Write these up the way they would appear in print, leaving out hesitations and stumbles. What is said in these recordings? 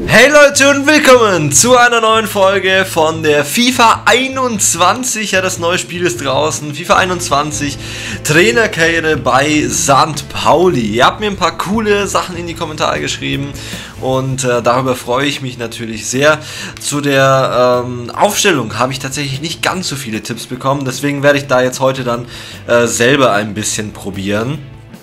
Hey Leute und willkommen zu einer neuen Folge von der FIFA 21. Ja, das neue Spiel ist draußen. FIFA 21 Trainerkarriere bei St. Pauli. Ihr habt mir ein paar coole Sachen in die Kommentare geschrieben und darüber freue ich mich natürlich sehr. Zu der Aufstellung habe ich tatsächlich nicht ganz so viele Tipps bekommen. Deswegen werde ich da jetzt heute dann selber ein bisschen probieren.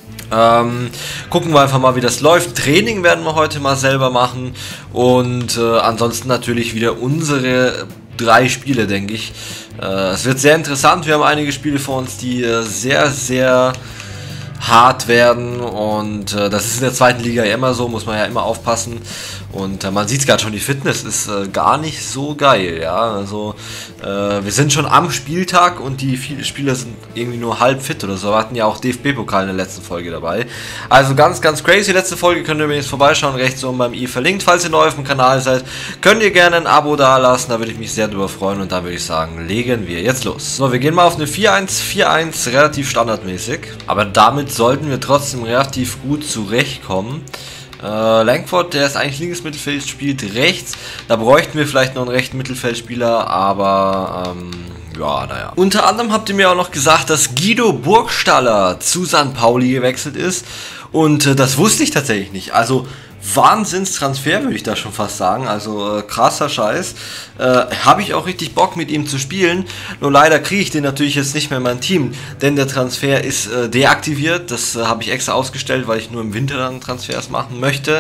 Gucken wir einfach mal, wie das läuft. Training werden wir heute mal selber machen und ansonsten natürlich wieder unsere 3 Spiele, denke ich. Es wird sehr interessant. Wir haben einige Spiele vor uns, die sehr, sehr hart werden und das ist in der zweiten Liga ja immer so, muss man ja immer aufpassen und man sieht es gerade schon, die Fitness ist gar nicht so geil, ja, also wir sind schon am Spieltag und die vielen Spieler sind irgendwie nur halb fit oder so. Wir hatten ja auch DFB-Pokal in der letzten Folge dabei, also ganz, ganz crazy. Letzte Folge könnt ihr mir jetzt vorbeischauen, rechts oben beim i verlinkt. Falls ihr neu auf dem Kanal seid, könnt ihr gerne ein Abo da lassen, da würde ich mich sehr drüber freuen und da würde ich sagen, legen wir jetzt los. So, wir gehen mal auf eine 4-1-4-1, relativ standardmäßig, aber damit sollten wir trotzdem relativ gut zurechtkommen. Langford, der ist eigentlich linkes Mittelfeld, spielt rechts. Da bräuchten wir vielleicht noch einen rechten Mittelfeldspieler, aber ja, naja. Unter anderem habt ihr mir auch noch gesagt, dass Guido Burgstaller zu St. Pauli gewechselt ist und das wusste ich tatsächlich nicht. Also Wahnsinnstransfer, würde ich da schon fast sagen, also krasser Scheiß. Habe ich auch richtig Bock mit ihm zu spielen, nur leider kriege ich den natürlich jetzt nicht mehr in mein Team, denn der Transfer ist deaktiviert. Das habe ich extra ausgestellt, weil ich nur im Winter dann Transfers machen möchte.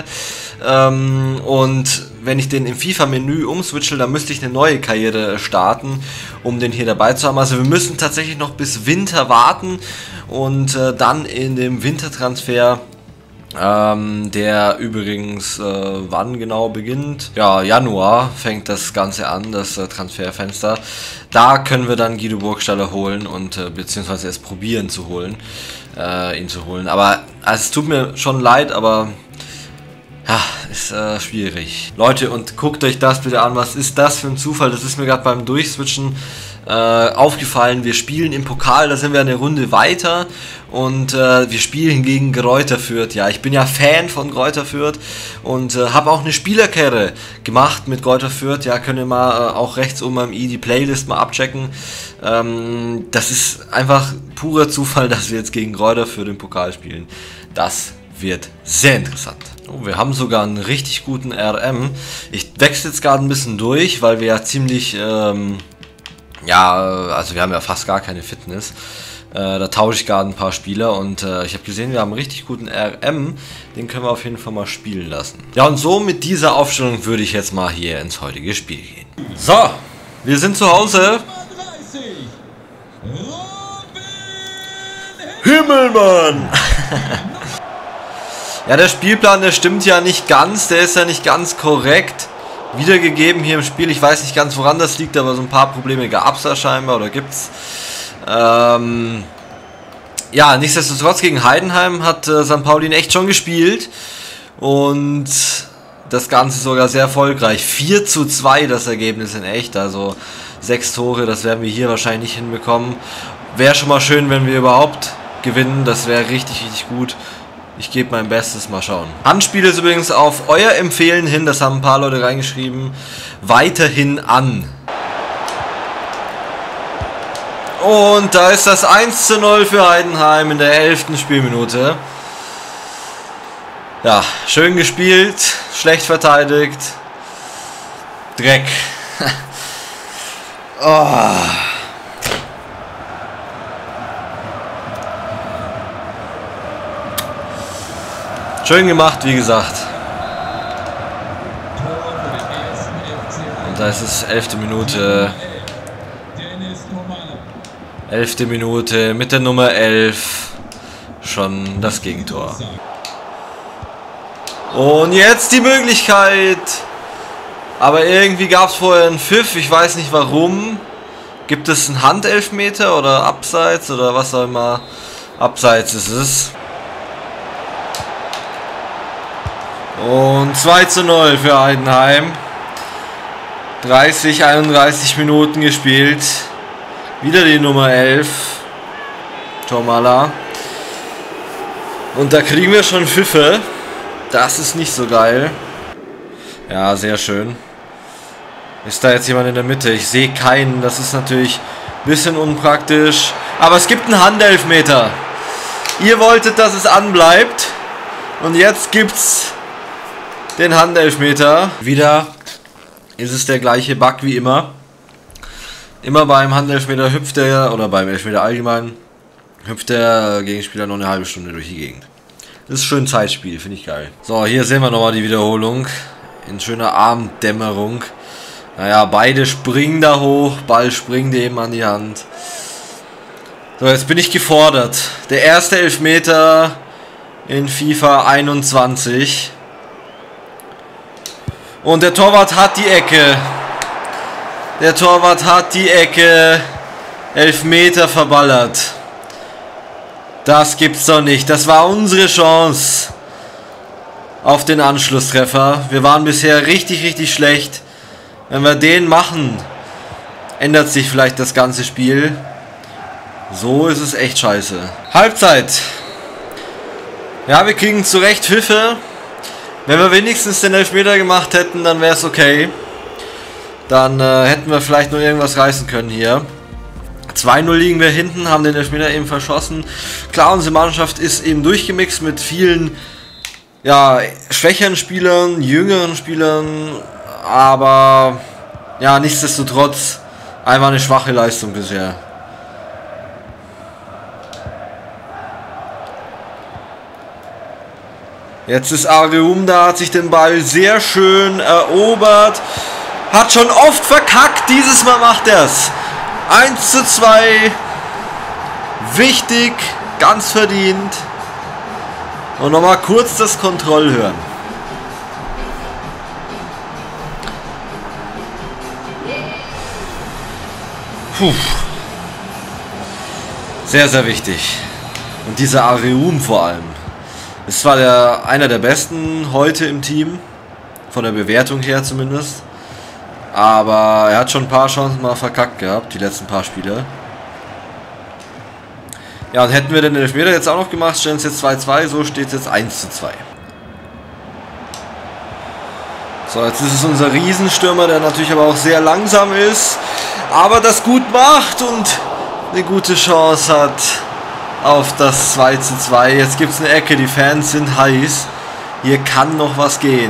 Und wenn ich den im FIFA-Menü umswitche, dann müsste ich eine neue Karriere starten, um den hier dabei zu haben. Also wir müssen tatsächlich noch bis Winter warten und dann in dem Wintertransfer, der übrigens wann genau beginnt? Ja, Januar fängt das Ganze an, das Transferfenster. Da können wir dann Guido Burgstaller holen und beziehungsweise es probieren zu holen, ihn zu holen. Aber also, es tut mir schon leid, aber ja, ist schwierig. Leute, und guckt euch das bitte an, was ist das für ein Zufall? Das ist mir gerade beim Durchswitchen aufgefallen. Wir spielen im Pokal, da sind wir eine Runde weiter und wir spielen gegen Greuther Fürth. Ja, ich bin ja Fan von Greuther Fürth und habe auch eine Spielerkarriere gemacht mit Greuther Fürth. Ja, könnt ihr mal auch rechts oben am i die Playlist mal abchecken. Das ist einfach purer Zufall, dass wir jetzt gegen Greuther Fürth im Pokal spielen. Das wird sehr interessant. Oh, wir haben sogar einen richtig guten RM. Ich wechsle jetzt gerade ein bisschen durch, weil wir ja ziemlich ja, also wir haben ja fast gar keine Fitness. Da tausche ich gerade ein paar Spieler und ich habe gesehen, wir haben einen richtig guten RM. Den können wir auf jeden Fall mal spielen lassen. Ja, und so mit dieser Aufstellung würde ich jetzt mal hier ins heutige Spiel gehen. So, wir sind zu Hause. Himmelmann! Ja, der Spielplan, der stimmt ja nicht ganz. Der ist ja nicht ganz korrekt wiedergegeben hier im Spiel. Ich weiß nicht ganz, woran das liegt, aber so ein paar Probleme gab es da scheinbar oder gibt's. Ja, nichtsdestotrotz gegen Heidenheim hat St. Pauli echt schon gespielt und das Ganze sogar sehr erfolgreich. 4:2 das Ergebnis in echt, also 6 Tore, das werden wir hier wahrscheinlich nicht hinbekommen. Wäre schon mal schön, wenn wir überhaupt gewinnen, das wäre richtig, richtig gut. Ich gebe mein Bestes, mal schauen. Handspiel ist übrigens auf euer Empfehlen hin, das haben ein paar Leute reingeschrieben, weiterhin an. Und da ist das 1:0 für Heidenheim in der 11. Spielminute. Ja, schön gespielt, schlecht verteidigt. Dreck. Oh. Schön gemacht, wie gesagt. Und da ist es 11. Minute. 11. Minute mit der Nummer 11. Schon das Gegentor. Und jetzt die Möglichkeit. Aber irgendwie gab es vorher einen Pfiff. Ich weiß nicht warum. Gibt es einen Handelfmeter oder Abseits oder was auch immer. Abseits ist es. Und 2:0 für Heidenheim. 31 Minuten gespielt. Wieder die Nummer 11. Tomala. Und da kriegen wir schon Pfiffe. Das ist nicht so geil. Ja, sehr schön. Ist da jetzt jemand in der Mitte? Ich sehe keinen. Das ist natürlich ein bisschen unpraktisch. Aber es gibt einen Handelfmeter. Ihr wolltet, dass es anbleibt. Und jetzt gibt's den Handelfmeter. Wieder ist es der gleiche Bug wie immer. Immer beim Handelfmeter hüpft der, oder beim Elfmeter allgemein, hüpft der Gegenspieler noch eine halbe Stunde durch die Gegend. Das ist schön Zeitspiel, finde ich geil. So, hier sehen wir nochmal die Wiederholung. In schöner Abenddämmerung. Naja, beide springen da hoch. Ball springt eben an die Hand. So, jetzt bin ich gefordert. Der erste Elfmeter in FIFA 21. Und der Torwart hat die Ecke. Der Torwart hat die Ecke. Elfmeter verballert. Das gibt's doch nicht. Das war unsere Chance auf den Anschlusstreffer. Wir waren bisher richtig, richtig schlecht. Wenn wir den machen, ändert sich vielleicht das ganze Spiel. So ist es echt scheiße. Halbzeit. Ja, wir kriegen zurecht Pfiffe. Wenn wir wenigstens den Elfmeter gemacht hätten, dann wäre es okay. Dann hätten wir vielleicht noch irgendwas reißen können hier. 2-0 liegen wir hinten, haben den Elfmeter eben verschossen. Klar, unsere Mannschaft ist eben durchgemixt mit vielen, ja, schwächeren Spielern, jüngeren Spielern. Aber ja, nichtsdestotrotz einfach eine schwache Leistung bisher. Jetzt ist Areum da, hat sich den Ball sehr schön erobert. Hat schon oft verkackt, dieses Mal macht er es. 1:2. Wichtig, ganz verdient. Und nochmal kurz das Kontrollhören. Puh. Sehr, sehr wichtig. Und dieser Areum vor allem. Ist zwar einer der besten heute im Team. Von der Bewertung her zumindest. Aber er hat schon ein paar Chancen mal verkackt gehabt. Die letzten paar Spiele. Ja, und hätten wir den Elfmeter jetzt auch noch gemacht, stellen es jetzt 2:2. So steht es jetzt 1:2. So, jetzt ist es unser Riesenstürmer, der natürlich aber auch sehr langsam ist. Aber das gut macht und eine gute Chance hat auf das 2:2. Jetzt gibt es eine Ecke, die Fans sind heiß. Hier kann noch was gehen.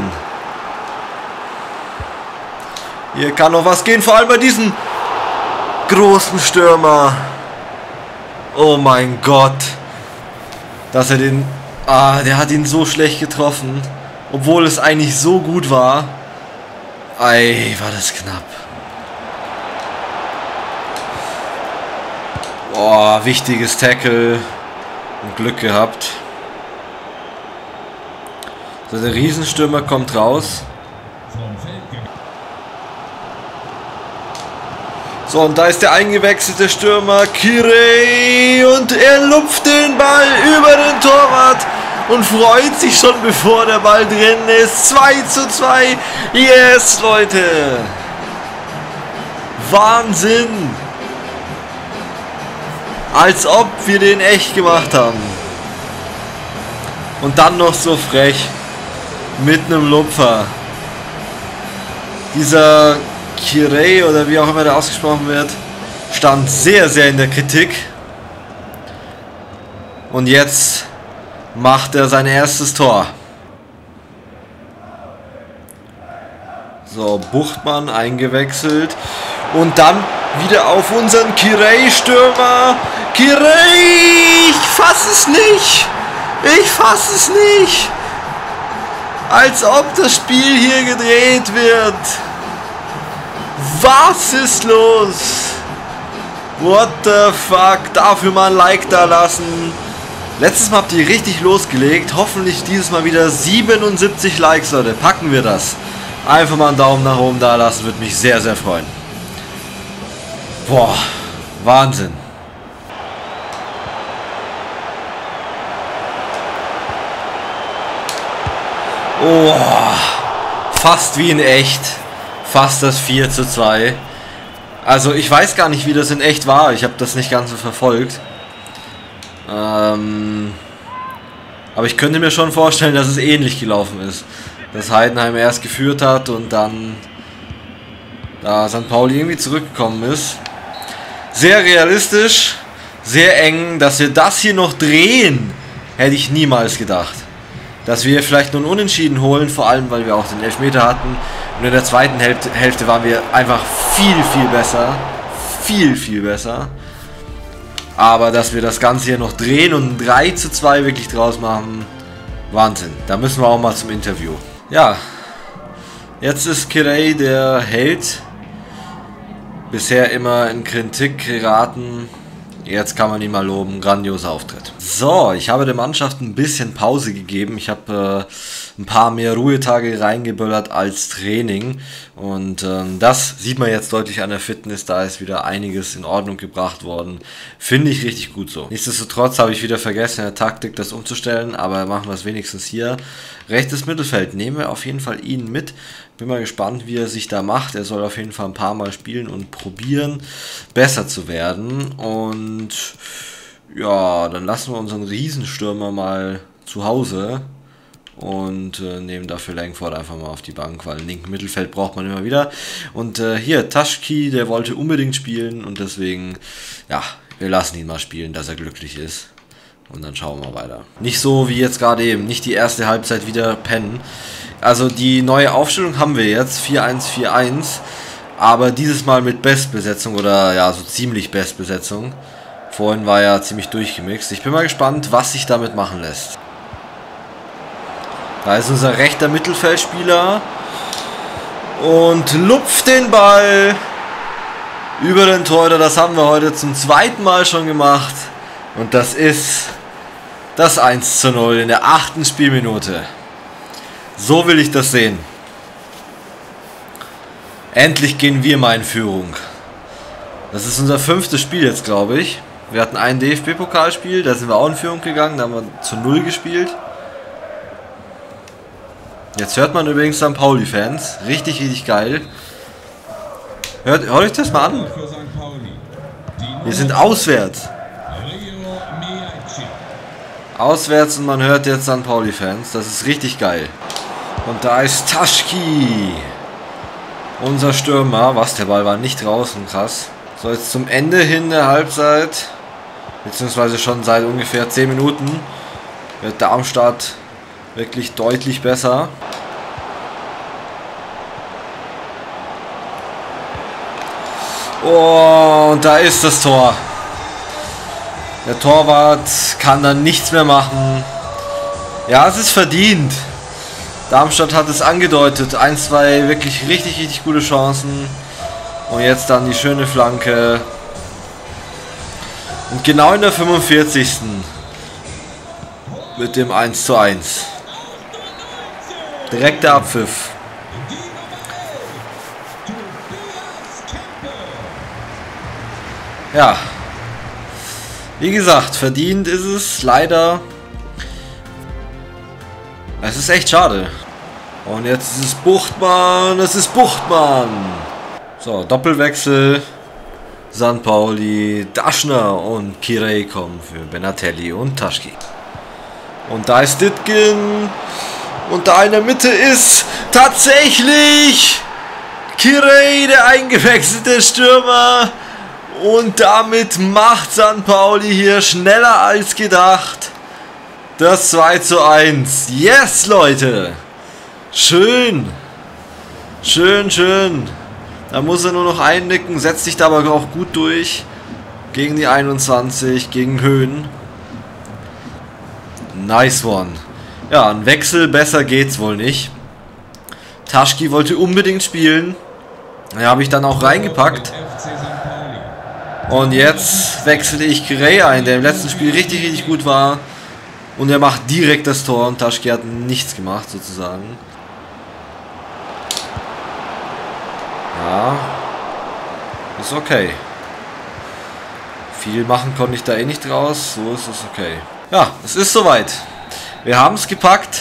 Hier kann noch was gehen, vor allem bei diesem großen Stürmer. Oh mein Gott. Dass er den... der hat ihn so schlecht getroffen. Obwohl es eigentlich so gut war. Ei, war das knapp. Oh, wichtiges Tackle. Und Glück gehabt. So, der Riesenstürmer kommt raus. So, und da ist der eingewechselte Stürmer Kirei. Und er lupft den Ball über den Torwart. Und freut sich schon, bevor der Ball drin ist. 2:2. Yes, Leute. Wahnsinn. Als ob wir den echt gemacht haben. Und dann noch so frech. Mit einem Lupfer. Dieser Kirei, oder wie auch immer der ausgesprochen wird, stand sehr, sehr in der Kritik. Und jetzt macht er sein erstes Tor. So, Buchtmann eingewechselt. Und dann wieder auf unseren Kirei-Stürmer. Kirei! Ich fass es nicht! Ich fass es nicht! Als ob das Spiel hier gedreht wird. Was ist los? What the fuck? Dafür mal ein Like da lassen. Letztes Mal habt ihr richtig losgelegt. Hoffentlich dieses Mal wieder 77 Likes, Leute. Packen wir das. Einfach mal einen Daumen nach oben da lassen. Würde mich sehr, sehr freuen. Boah. Wahnsinn. Oh. Fast wie in echt. Fast das 4:2. Also ich weiß gar nicht, wie das in echt war. Ich habe das nicht ganz so verfolgt. Aber ich könnte mir schon vorstellen, dass es ähnlich gelaufen ist. dass Heidenheim erst geführt hat und dann da St. Pauli irgendwie zurückgekommen ist. Sehr realistisch, sehr eng, dass wir das hier noch drehen, hätte ich niemals gedacht. Dass wir vielleicht nur ein Unentschieden holen, vor allem weil wir auch den Elfmeter hatten. Und in der zweiten Hälfte waren wir einfach viel besser. Viel besser. Aber dass wir das Ganze hier noch drehen und 3:2 wirklich draus machen, Wahnsinn. Da müssen wir auch mal zum Interview. Ja, jetzt ist Kirei der Held. Bisher immer in Kritik geraten. Jetzt kann man ihn mal loben. Grandioser Auftritt. So, ich habe der Mannschaft ein bisschen Pause gegeben. Ich habe ein paar mehr Ruhetage reingeböllert als Training. Und das sieht man jetzt deutlich an der Fitness. Da ist wieder einiges in Ordnung gebracht worden. Finde ich richtig gut so. Nichtsdestotrotz habe ich wieder vergessen, in der Taktik das umzustellen. Aber machen wir es wenigstens hier. Rechtes Mittelfeld. Nehmen wir auf jeden Fall ihn mit. Bin mal gespannt, wie er sich da macht. Er soll auf jeden Fall ein paar Mal spielen und probieren, besser zu werden. Und ja, dann lassen wir unseren Riesenstürmer mal zu Hause und nehmen dafür Langford einfach mal auf die Bank, weil linken Mittelfeld braucht man immer wieder. Und hier, Taschki, der wollte unbedingt spielen und deswegen, ja, wir lassen ihn mal spielen, dass er glücklich ist. Und dann schauen wir weiter. Nicht so wie jetzt gerade eben, nicht die erste Halbzeit wieder pennen. Also die neue Aufstellung haben wir jetzt, 4-1-4-1, aber dieses Mal mit Bestbesetzung oder ja, so ziemlich Bestbesetzung. Vorhin war ja ziemlich durchgemixt. Ich bin mal gespannt, was sich damit machen lässt. Da ist unser rechter Mittelfeldspieler und lupft den Ball über den Torhüter. Das haben wir heute zum zweiten Mal schon gemacht und das ist das 1:0 in der 8. Spielminute. So will ich das sehen. Endlich gehen wir mal in Führung. Das ist unser 5. Spiel jetzt, glaube ich. Wir hatten ein DFB-Pokalspiel, da sind wir auch in Führung gegangen, da haben wir zu 0 gespielt. Jetzt hört man übrigens St. Pauli-Fans. Richtig geil. Hört euch das mal an. Wir sind auswärts. Auswärts und man hört jetzt St. Pauli-Fans. Das ist richtig geil. Und da ist Taschki. Unser Stürmer. Was, der Ball war nicht draußen. Krass. So, jetzt zum Ende hin der Halbzeit. Beziehungsweise schon seit ungefähr 10 Minuten. Wird Darmstadt wirklich deutlich besser. Oh, und da ist das Tor. Der Torwart kann dann nichts mehr machen. Ja, es ist verdient. Darmstadt hat es angedeutet. 1, 2 wirklich richtig gute Chancen. Und jetzt dann die schöne Flanke. Und genau in der 45. mit dem 1:1. Direkt der Abpfiff. Ja. Wie gesagt, verdient ist es leider. Es ist echt schade. Und jetzt ist es Buchtmann. Es ist Buchtmann. So, Doppelwechsel. St. Pauli, Daschner und Kirei kommen für Benatelli und Taschki. Und da ist Ditgen. Und da in der Mitte ist tatsächlich Kirei, der eingewechselte Stürmer. Und damit macht St. Pauli hier schneller als gedacht das 2:1. Yes, Leute. Schön. Schön. Da muss er nur noch einnicken, setzt sich da aber auch gut durch. Gegen die 21, gegen Höhen. Nice one. Ja, ein Wechsel, besser geht's wohl nicht. Taschki wollte unbedingt spielen. Den habe ich dann auch reingepackt. Und jetzt wechselte ich Kirei ein, der im letzten Spiel richtig gut war. Und er macht direkt das Tor und Taschki hat nichts gemacht sozusagen. Ja, ist okay. Viel machen konnte ich da eh nicht draus, so ist es okay. Ja, es ist soweit. Wir haben es gepackt.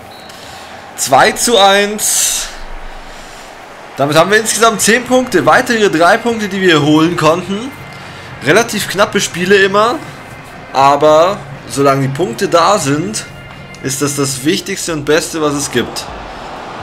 2:1. Damit haben wir insgesamt 10 Punkte. Weitere 3 Punkte, die wir holen konnten. Relativ knappe Spiele immer. Aber solange die Punkte da sind, ist das das Wichtigste und Beste, was es gibt.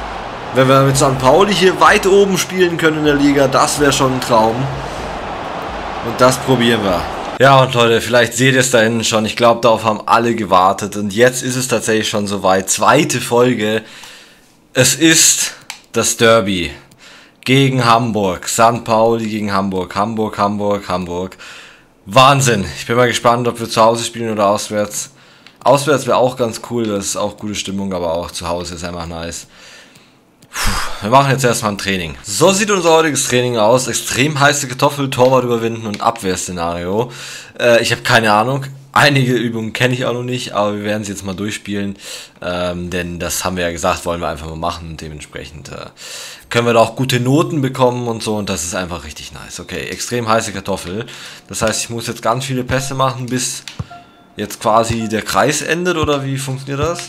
Wenn wir mit St. Pauli hier weit oben spielen können in der Liga, das wäre schon ein Traum. Und das probieren wir. Ja, und Leute, vielleicht seht ihr es da hinten schon. Ich glaube, darauf haben alle gewartet. Und jetzt ist es tatsächlich schon soweit. Zweite Folge. Es ist das Derby gegen Hamburg. St. Pauli gegen Hamburg. Hamburg, Hamburg, Hamburg. Wahnsinn. Ich bin mal gespannt, ob wir zu Hause spielen oder auswärts. Auswärts wäre auch ganz cool. Das ist auch gute Stimmung, aber auch zu Hause ist einfach nice. Wir machen jetzt erstmal ein Training. So sieht unser heutiges Training aus. Extrem heiße Kartoffel, Torwart überwinden und Abwehrszenario. Ich habe keine Ahnung. Einige Übungen kenne ich auch noch nicht, aber wir werden sie jetzt mal durchspielen. Denn das haben wir ja gesagt, wollen wir einfach mal machen. Und dementsprechend können wir da auch gute Noten bekommen und so. Und das ist einfach richtig nice. Okay, extrem heiße Kartoffel. Das heißt, ich muss jetzt ganz viele Pässe machen, bis jetzt quasi der Kreis endet. Oder wie funktioniert das?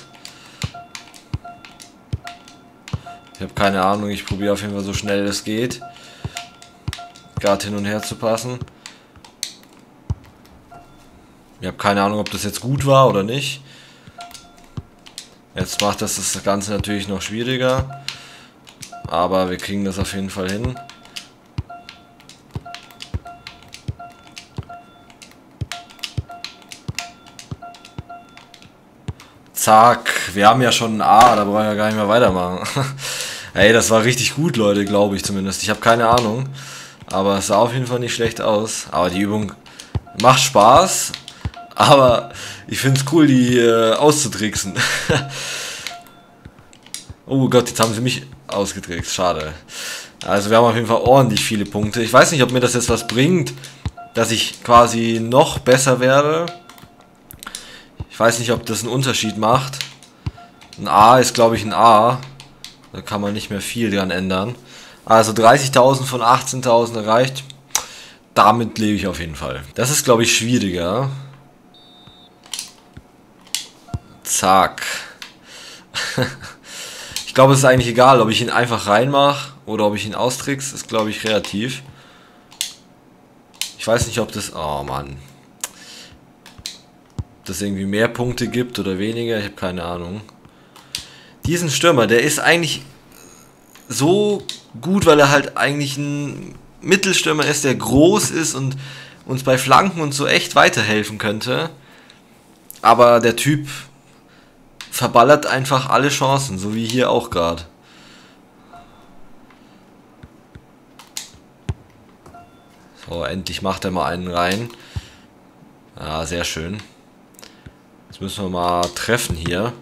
Ich habe keine Ahnung, ich probiere auf jeden Fall so schnell es geht, gerade hin und her zu passen. Ich habe keine Ahnung, ob das jetzt gut war oder nicht. Jetzt macht das Ganze natürlich noch schwieriger, aber wir kriegen das auf jeden Fall hin. Zack, wir haben ja schon ein A, da brauchen wir gar nicht mehr weitermachen. Ey, das war richtig gut, Leute, glaube ich zumindest. Ich habe keine Ahnung, aber es sah auf jeden Fall nicht schlecht aus. Aber die Übung macht Spaß, aber ich finde es cool, die auszutricksen. Oh Gott, jetzt haben sie mich ausgetrickst, schade. Also wir haben auf jeden Fall ordentlich viele Punkte. Ich weiß nicht, ob mir das jetzt was bringt, dass ich quasi noch besser werde. Ich weiß nicht, ob das einen Unterschied macht. Ein A ist, glaube ich, ein A. Da kann man nicht mehr viel dran ändern. Also 30.000 von 18.000 erreicht. Damit lebe ich auf jeden Fall. Das ist, glaube ich, schwieriger. Zack. Ich glaube, es ist eigentlich egal, ob ich ihn einfach reinmache oder ob ich ihn austrickse. Ist, glaube ich, relativ. Ich weiß nicht, ob das... Oh, Mann. Ob das irgendwie mehr Punkte gibt oder weniger. Ich habe keine Ahnung. Diesen Stürmer, der ist eigentlich so gut, weil er halt eigentlich ein Mittelstürmer ist, der groß ist und uns bei Flanken und so echt weiterhelfen könnte. Aber der Typ verballert einfach alle Chancen, so wie hier auch gerade. So, endlich macht er mal einen rein. Ja, sehr schön. Jetzt müssen wir mal treffen hier.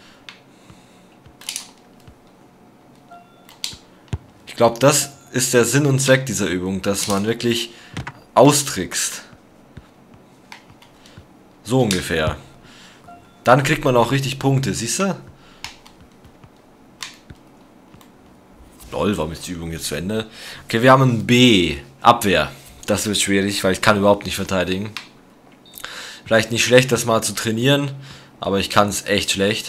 Ich glaube, das ist der Sinn und Zweck dieser Übung, dass man wirklich austrickst. So ungefähr. Dann kriegt man auch richtig Punkte, siehst du? Lol, warum ist die Übung jetzt zu Ende? Okay, wir haben ein B. Abwehr. Das wird schwierig, weil ich kann überhaupt nicht verteidigen. Vielleicht nicht schlecht, das mal zu trainieren, aber ich kann es echt schlecht.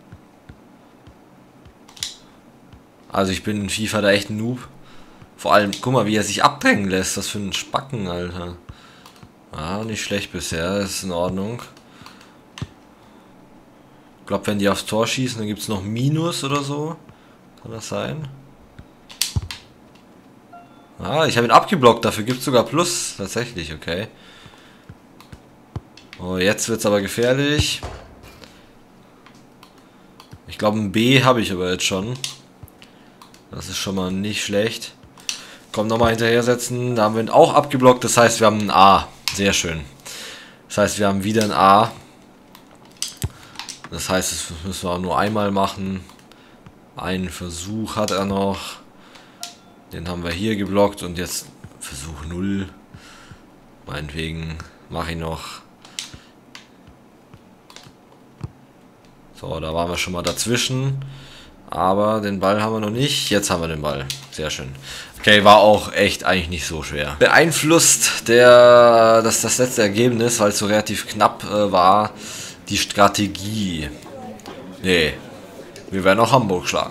Also ich bin in FIFA da echt ein Noob. Vor allem, guck mal, wie er sich abhängen lässt. Was für ein Spacken, Alter. Ah, nicht schlecht bisher, das ist in Ordnung. Ich glaube, wenn die aufs Tor schießen, dann gibt es noch Minus oder so. Kann das sein? Ah, ich habe ihn abgeblockt, dafür gibt es sogar Plus. Tatsächlich, okay. Oh, jetzt wird es aber gefährlich. Ich glaube, ein B habe ich aber jetzt schon. Das ist schon mal nicht schlecht. Komm, nochmal hinterher setzen. Da haben wir ihn auch abgeblockt. Das heißt, wir haben ein A. Sehr schön. Das heißt, wir haben wieder ein A. Das heißt, das müssen wir auch nur einmal machen. Einen Versuch hat er noch. Den haben wir hier geblockt. Und jetzt Versuch 0. Meinetwegen mache ich noch. So, da waren wir schon mal dazwischen. Aber den Ball haben wir noch nicht. Jetzt haben wir den Ball. Sehr schön. Okay, war auch echt eigentlich nicht so schwer. Beeinflusst das letzte Ergebnis, weil es so relativ knapp war, die Strategie. Nee, wir werden auch Hamburg schlagen.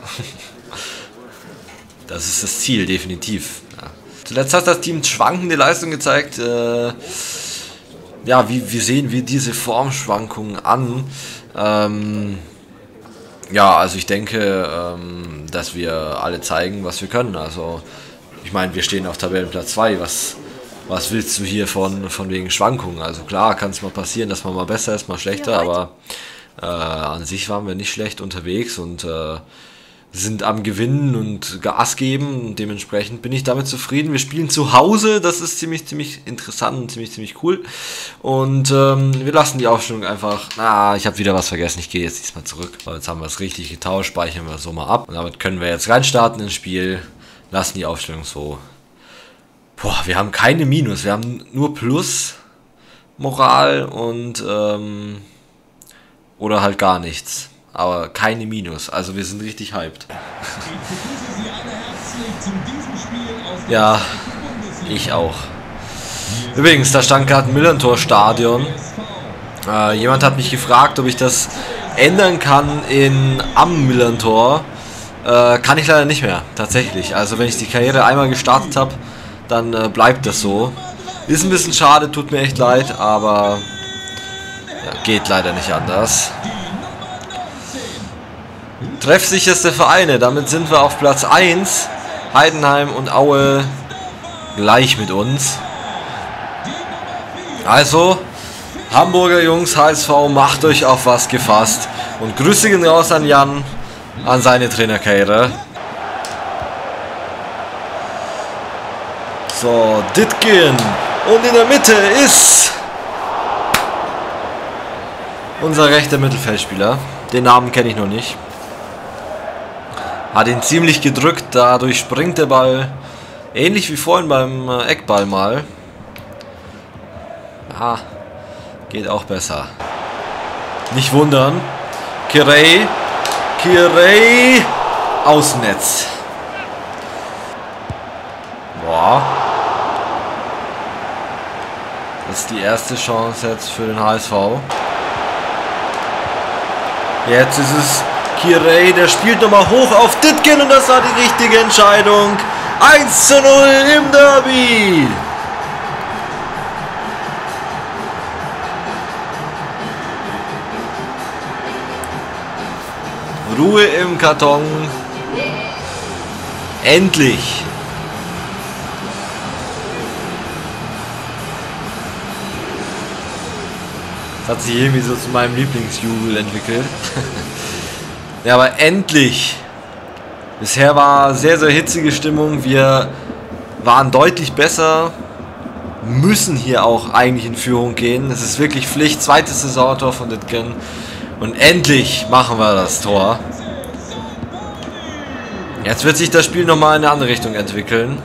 Das ist das Ziel, definitiv. Ja. Zuletzt hat das Team schwankende Leistung gezeigt. Ja, wie sehen wir diese Formschwankungen an? ja, also ich denke, dass wir alle zeigen, was wir können. Also ich meine, wir stehen auf Tabellenplatz 2. Was willst du hier von wegen Schwankungen? Also klar, kann es mal passieren, dass man mal besser ist, mal schlechter, aber an sich waren wir nicht schlecht unterwegs und sind am Gewinnen und Gas geben. Und dementsprechend bin ich damit zufrieden. Wir spielen zu Hause, das ist ziemlich interessant und ziemlich cool. Und wir lassen die Aufstellung einfach... ich habe wieder was vergessen, ich gehe jetzt diesmal zurück. Weil jetzt haben wir es richtig getauscht, speichern wir so mal ab. Und damit können wir jetzt reinstarten ins Spiel, lassen die Aufstellung so... Boah, wir haben keine Minus, wir haben nur Plus, Moral und oder halt gar nichts. Aber keine Minus, also wir sind richtig hyped. Ja, ich auch. Übrigens, da stand gerade ein Millerntor-Stadion. Jemand hat mich gefragt, ob ich das ändern kann am Millerntor. Kann ich leider nicht mehr, tatsächlich. Also wenn ich die Karriere einmal gestartet habe, dann bleibt das so. Ist ein bisschen schade, tut mir echt leid, aber ja, geht leider nicht anders. Treffsicherste Vereine, damit sind wir auf Platz 1. Heidenheim und Aue gleich mit uns. Also, Hamburger Jungs, HSV, macht euch auf was gefasst. Und Grüße gehen raus an Jan, an seine Trainerkarriere. So, Dittgen. Und in der Mitte ist unser rechter Mittelfeldspieler. Den Namen kenne ich noch nicht. Hat ihn ziemlich gedrückt, dadurch springt der Ball. Ähnlich wie vorhin beim Eckball mal. Geht auch besser. Nicht wundern. Kirei. Außennetz. Boah. Das ist die erste Chance jetzt für den HSV. Jetzt ist es Kirei, der spielt nochmal hoch auf Dittgen und das war die richtige Entscheidung. 1:0 im Derby. Ruhe im Karton. Endlich. Das hat sich irgendwie so zu meinem Lieblingsjubel entwickelt. Ja, aber endlich. Bisher war sehr hitzige Stimmung. Wir waren deutlich besser. Müssen hier auch eigentlich in Führung gehen. Es ist wirklich Pflicht. Zweites Saisontor von Dittgen. Und endlich machen wir das Tor. Jetzt wird sich das Spiel nochmal in eine andere Richtung entwickeln.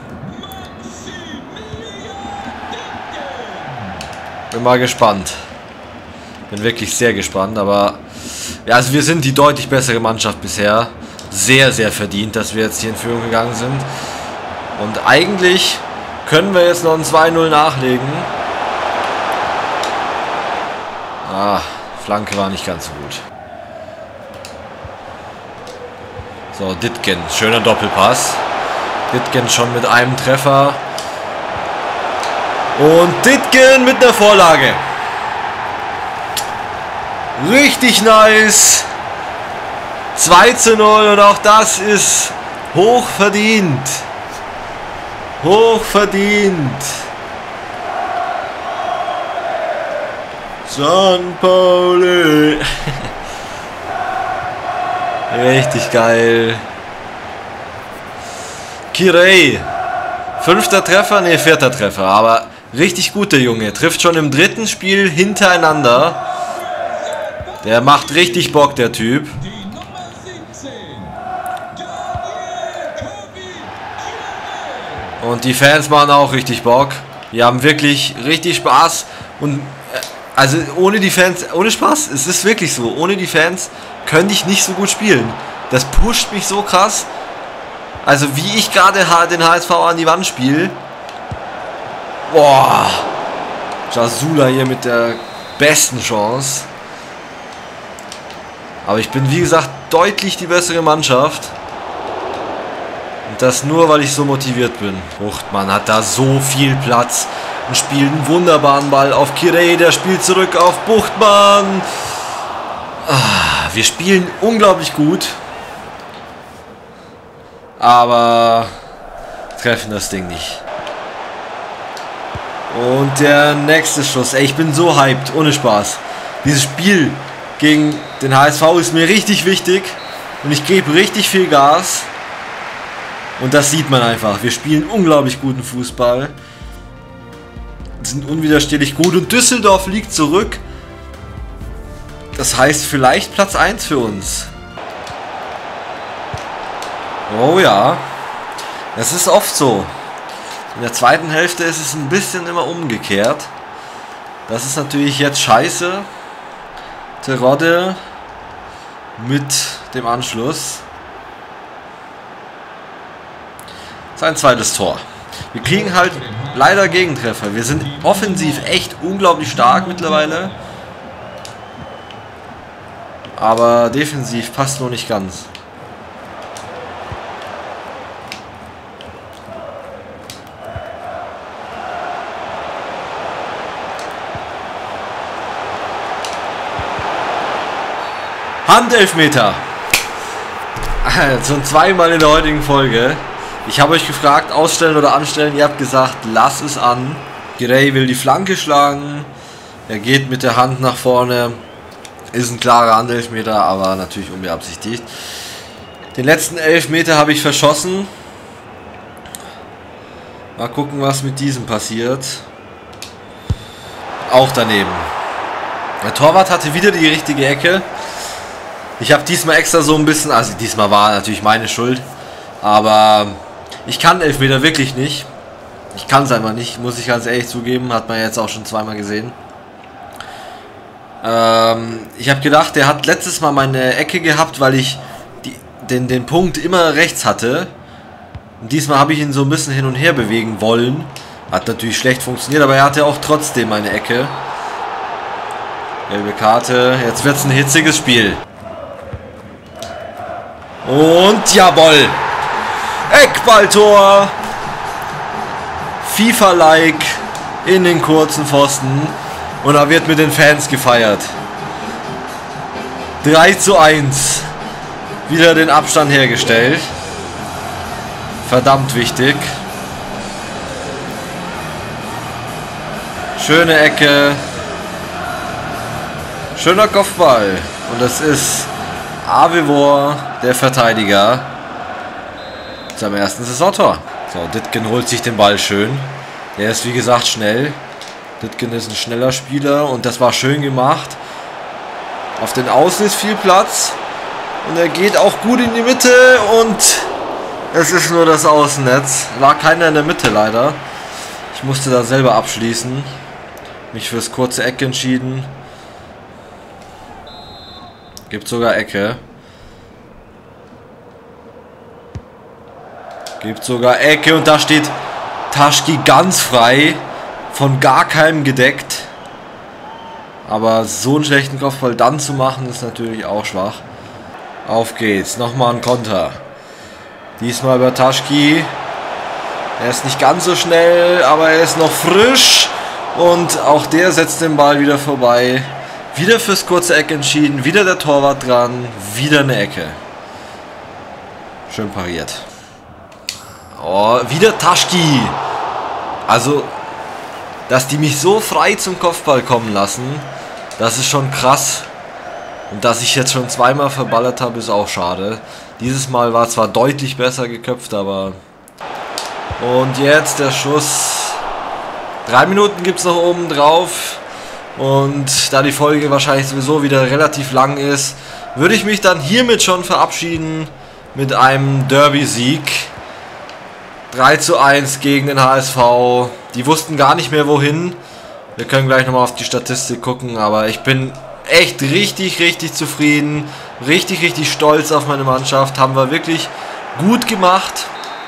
Bin mal gespannt. Bin wirklich sehr gespannt, aber ja, also wir sind die deutlich bessere Mannschaft bisher. Sehr verdient, dass wir jetzt hier in Führung gegangen sind. Und eigentlich können wir jetzt noch ein 2:0 nachlegen. Flanke war nicht ganz so gut. So, Dittgen, schöner Doppelpass. Dittgen schon mit einem Treffer. Und Dittgen mit einer Vorlage. Richtig nice. 2:0 und auch das ist hochverdient. Hochverdient. St. Pauli. Richtig geil. Kirei. 5. Treffer, ne, 4. Treffer. Aber richtig gut, der Junge. Trifft schon im 3. Spiel hintereinander. Der macht richtig Bock, der Typ. Und die Fans machen auch richtig Bock. Die haben wirklich richtig Spaß. Und also ohne die Fans, ohne Spaß, es ist wirklich so. Ohne die Fans könnte ich nicht so gut spielen. Das pusht mich so krass. Also wie ich gerade den HSV an die Wand spiele. Boah. Jasula hier mit der besten Chance. Aber ich bin, wie gesagt, deutlich die bessere Mannschaft. Und das nur, weil ich so motiviert bin. Buchtmann hat da so viel Platz und spielt einen wunderbaren Ball auf Kirei. Der spielt zurück auf Buchtmann. wir spielen unglaublich gut. Aber treffen das Ding nicht. Und der nächste Schuss. Ey, ich bin so hyped, ohne Spaß. Dieses Spiel gegen den HSV ist mir richtig wichtig. Und ich gebe richtig viel Gas. Und das sieht man einfach. Wir spielen unglaublich guten Fußball. Sind unwiderstehlich gut. Und Düsseldorf liegt zurück. Das heißt vielleicht Platz 1 für uns. Oh ja. Das ist oft so. In der zweiten Hälfte ist es ein bisschen immer umgekehrt. Das ist natürlich jetzt scheiße. Terodde mit dem Anschluss. Sein zweites Tor. Wir kriegen halt leider Gegentreffer. Wir sind offensiv echt unglaublich stark mittlerweile. Aber defensiv passt nur nicht ganz. Handelfmeter. Schon zweimal in der heutigen Folge. Ich habe euch gefragt, ausstellen oder anstellen. Ihr habt gesagt, lass es an. Girey will die Flanke schlagen. Er geht mit der Hand nach vorne. Ist ein klarer Handelfmeter, aber natürlich unbeabsichtigt. Den letzten Elfmeter habe ich verschossen. Mal gucken, was mit diesem passiert. Auch daneben. Der Torwart hatte wieder die richtige Ecke. Ich habe diesmal extra so ein bisschen, also diesmal war natürlich meine Schuld, aber ich kann Elfmeter wirklich nicht. Ich kann es einfach nicht, muss ich ganz ehrlich zugeben, hat man jetzt auch schon zweimal gesehen. Ich habe gedacht, der hat letztes Mal meine Ecke gehabt, weil ich den Punkt immer rechts hatte. Und diesmal habe ich ihn so ein bisschen hin und her bewegen wollen. Hat natürlich schlecht funktioniert, aber er hatte auch trotzdem meine Ecke. Gelbe Karte, jetzt wird es ein hitziges Spiel. Und jawohl! Eckballtor! FIFA-like in den kurzen Pfosten. Und da wird mit den Fans gefeiert. 3:1. Wieder den Abstand hergestellt. Verdammt wichtig. Schöne Ecke. Schöner Kopfball. Und das ist Avevor, der Verteidiger, zum ersten Saisontor. So, Dittgen holt sich den Ball schön. Der ist wie gesagt schnell. Dittgen ist ein schneller Spieler und das war schön gemacht. Auf den Außen ist viel Platz. Und er geht auch gut in die Mitte und es ist nur das Außennetz. War keiner in der Mitte leider. Ich musste da selber abschließen. Mich fürs kurze Eck entschieden. Gibt sogar Ecke. Gibt sogar Ecke und da steht Taschki ganz frei. Von gar keinem gedeckt. Aber so einen schlechten Kopfball dann zu machen, ist natürlich auch schwach. Auf geht's. Nochmal ein Konter. Diesmal über Taschki. Er ist nicht ganz so schnell, aber er ist noch frisch. Und auch der setzt den Ball wieder vorbei. Wieder fürs kurze Eck entschieden. Wieder der Torwart dran. Wieder eine Ecke. Schön pariert. Oh, wieder Taschki. Also, dass die mich so frei zum Kopfball kommen lassen, das ist schon krass. Und dass ich jetzt schon zweimal verballert habe, ist auch schade. Dieses Mal war zwar deutlich besser geköpft, aber... Und jetzt der Schuss. 3 Minuten gibt es noch oben drauf. Und da die Folge wahrscheinlich sowieso wieder relativ lang ist, würde ich mich dann hiermit schon verabschieden mit einem Derby-Sieg. 3:1 gegen den HSV. Die wussten gar nicht mehr wohin. Wir können gleich nochmal auf die Statistik gucken, aber ich bin echt richtig zufrieden. Richtig stolz auf meine Mannschaft. Haben wir wirklich gut gemacht.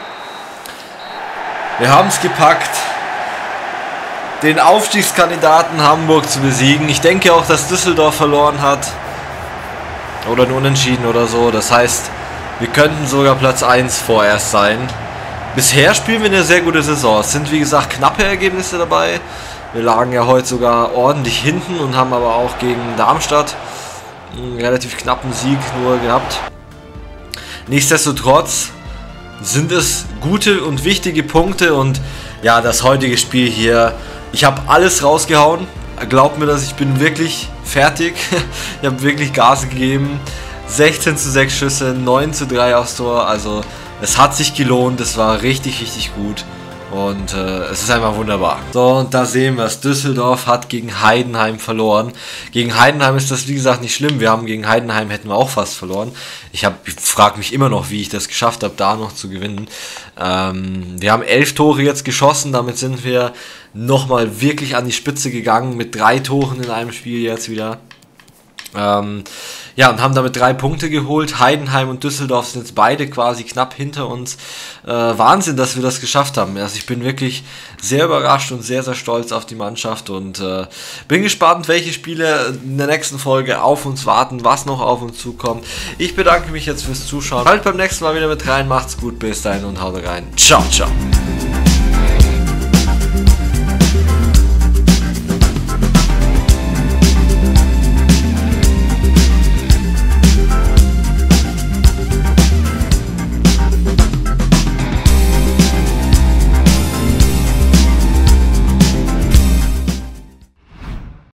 Wir haben es gepackt, den Aufstiegskandidaten Hamburg zu besiegen. Ich denke auch, dass Düsseldorf verloren hat. Oder ein Unentschieden oder so. Das heißt, wir könnten sogar Platz 1 vorerst sein. Bisher spielen wir eine sehr gute Saison. Es sind wie gesagt knappe Ergebnisse dabei. Wir lagen ja heute sogar ordentlich hinten und haben aber auch gegen Darmstadt einen relativ knappen Sieg nur gehabt. Nichtsdestotrotz sind es gute und wichtige Punkte und ja, das heutige Spiel hier, ich habe alles rausgehauen. Glaubt mir das, ich bin wirklich fertig. Ich habe wirklich Gas gegeben. 16:6 Schüsse, 9:3 aufs Tor, also es hat sich gelohnt, es war richtig, richtig gut. Und es ist einfach wunderbar. So, und da sehen wir es. Düsseldorf hat gegen Heidenheim verloren. Gegen Heidenheim ist das, wie gesagt, nicht schlimm. Wir haben gegen Heidenheim, hätten wir auch fast verloren. Ich frage mich immer noch, wie ich das geschafft habe, da noch zu gewinnen. Wir haben 11 Tore jetzt geschossen. Damit sind wir nochmal wirklich an die Spitze gegangen. Mit 3 Toren in einem Spiel jetzt wieder. Ja, und haben damit 3 Punkte geholt. Heidenheim und Düsseldorf sind jetzt beide quasi knapp hinter uns. Wahnsinn, dass wir das geschafft haben. Also ich bin wirklich sehr überrascht und sehr, sehr stolz auf die Mannschaft und bin gespannt, welche Spiele in der nächsten Folge auf uns warten, was noch auf uns zukommt. Ich bedanke mich jetzt fürs Zuschauen. Halt beim nächsten Mal wieder mit rein. Macht's gut, bis dahin und haut rein. Ciao, ciao.